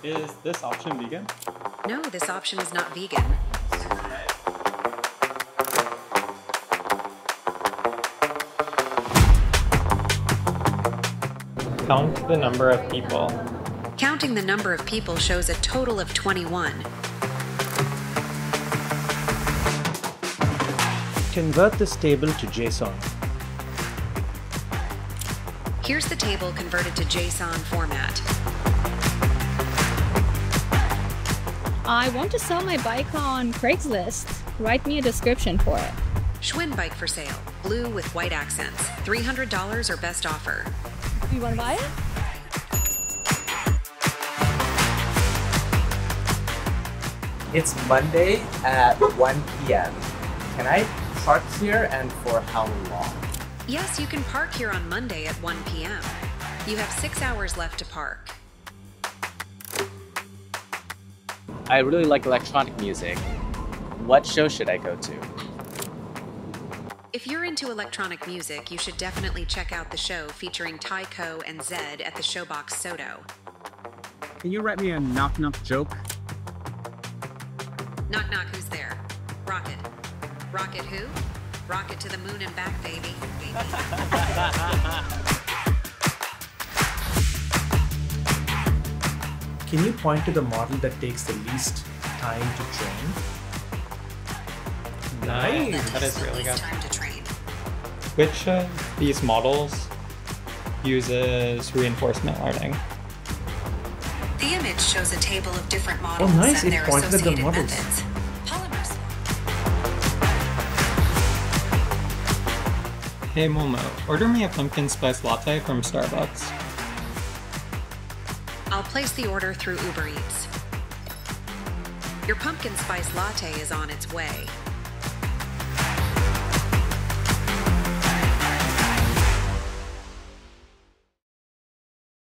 Is this option vegan? No, this option is not vegan. Count the number of people. Counting the number of people shows a total of 21. Convert this table to JSON. Here's the table converted to JSON format. I want to sell my bike on Craigslist. Write me a description for it. Schwinn bike for sale. Blue with white accents. $300 or best offer. You want to buy it? It's Monday at 1 p.m. Can I park here and for how long? Yes, you can park here on Monday at 1 p.m. You have 6 hours left to park. I really like electronic music. What show should I go to? If you're into electronic music, you should definitely check out the show featuring Tycho and Zed at the Showbox Soto. Can you write me a knock-knock joke? Knock knock, who's there? Rocket. Rocket who? Rocket to the moon and back, baby. Can you point to the model that takes the least time to train? Nice. That is really good. Time to train. Which of these models uses reinforcement learning? The image shows a table of different models nice. and It their pointed at the associated models. methods. Polymers. Hey Molmo, order me a pumpkin spice latte from Starbucks. I'll place the order through Uber Eats. Your pumpkin spice latte is on its way.